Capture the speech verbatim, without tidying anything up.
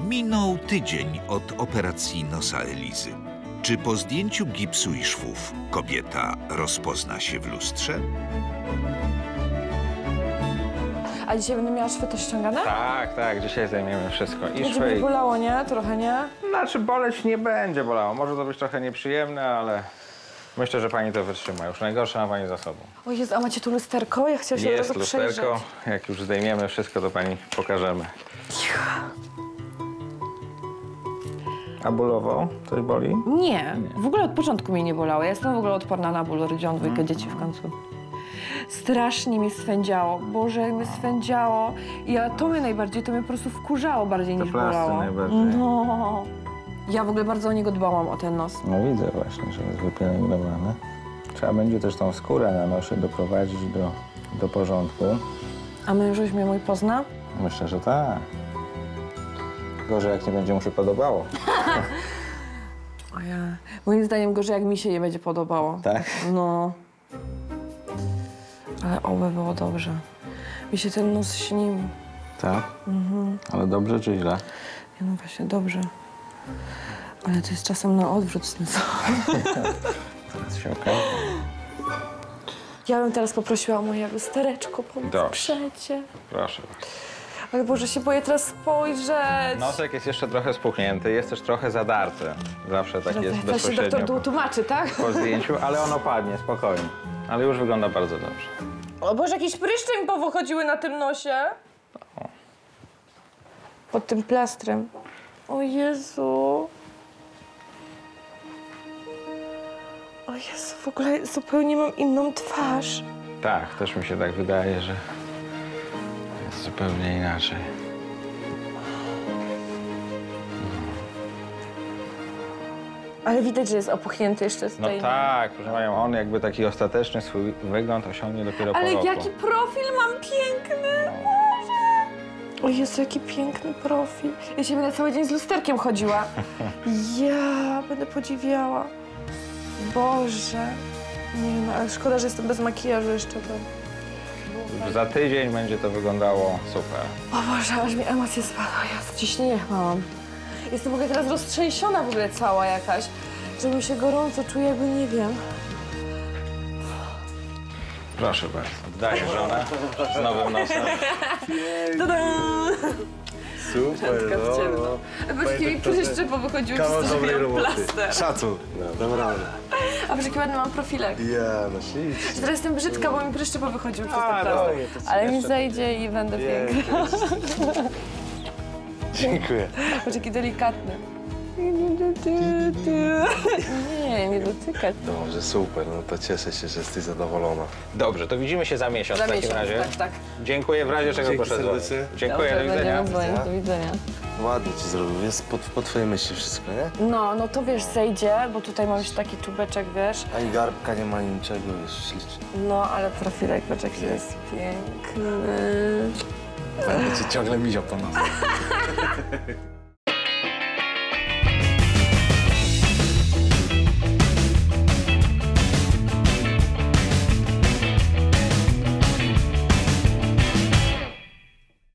Minął tydzień od operacji nosa Elizy. Czy po zdjęciu gipsu i szwów kobieta rozpozna się w lustrze? A dzisiaj będę miała szwy też ściągane? Tak, tak, dzisiaj zajmiemy wszystko. I Będzie szwy. mnie bolało, nie? Trochę, nie? Znaczy boleć nie będzie bolało. Może to być trochę nieprzyjemne, ale myślę, że pani to wytrzyma. Już najgorsze ma pani za sobą. O Jezu, a macie tu lusterko? Ja chciałam się od Jest razu lusterko. przejrzeć. Jak już zdejmiemy wszystko, to pani pokażemy. A bólowo? Coś boli? Nie, w ogóle od początku mnie nie bolało. Ja jestem w ogóle odporna na ból, rodziłam dwójkę mm. dzieci w końcu. Strasznie mi swędziało. Boże, jak mnie swędziało. I ja, to mnie najbardziej, to mnie po prostu wkurzało bardziej To niż plasty bolało. najbardziej. No. Ja w ogóle bardzo o niego dbałam, o ten nos. No widzę właśnie, że jest wypielęgnowany. Trzeba będzie też tą skórę na nosie doprowadzić do, do porządku. A mężuś mnie mój pozna? Myślę, że tak. Gorzej, jak nie będzie mu się podobało. O ja. Moim zdaniem gorzej, jak mi się nie będzie podobało. Tak? No. Ale oby było dobrze. Mi się ten nos śnił. Tak? Mhm. Ale dobrze czy źle? Ja no właśnie, dobrze. Ale to jest czasem na odwrót z nosa. Teraz się okaże. Ja bym teraz poprosiła o moje lustereczko, przecie. Proszę bardzo. Ale Boże, się boję teraz spojrzeć. Nosek jest jeszcze trochę spuchnięty, jest też trochę zadarty. Zawsze tak jest To się bezpośrednio doktor tłumaczy, tak? po zdjęciu, ale on opadnie, spokojnie. Ale już wygląda bardzo dobrze. O Boże, jakieś pryszcze mi powychodziły na tym nosie. Pod tym plastrem. O Jezu. O Jezu, w ogóle zupełnie mam inną twarz. Tak, też mi się tak wydaje, że jest zupełnie inaczej. Ale widać, że jest opuchnięty jeszcze z No tej... tak, proszę panią, on jakby taki ostateczny swój wygląd osiągnie dopiero Ale po roku. jaki profil mam piękny, Boże! O Jezu, jaki piękny profil. Ja się będę cały dzień z lusterkiem chodziła. Ja będę podziwiała. Boże. Nie wiem, ale szkoda, że jestem bez makijażu jeszcze. To... Za tydzień będzie to wyglądało super. O Boże, aż mi emocje spadły. Ja ciśnienie chyba mam. Jestem w ogóle teraz roztrzęsiona w ogóle cała jakaś. Że mi się gorąco czuję, jakby nie wiem. Proszę bardzo. Oddaję żonę z nowym nosem. Super, no, no. Patrz, jakie mi pryszcze powychodziły przez to, że miałam plaster. Szacun, no, naprawdę. A patrz, jaki ładny mam profilek. Ja, no ślicznie. Teraz jestem brzydka, bo mi pryszcze powychodziły przez A, ten no, plaster. nie, to Ale mi jeszcze zejdzie i będę piękna. Dziękuję. Patrz, jaki delikatny. Nie, nie dotykać. Dobrze, super, no to cieszę się, że jesteś zadowolona. Dobrze, to widzimy się za miesiąc Za w takim miesiąc, razie. tak, tak. Dziękuję w razie czego Dzięki proszę dzwonić. serdecznie. Dziękuję, Dobrze, do widzenia. będziemy dzwonić, do widzenia. Ładnie ci zrobił, więc pod, pod twoje myśli wszystko, nie? No, no to wiesz, zejdzie, bo tutaj mam jeszcze taki czubeczek, wiesz. Ani garbka nie ma, ani niczego, wiesz, ślicznie. No, ale profilek, patrz, jaki jest piękny. Będę cię ciągle miział po nas.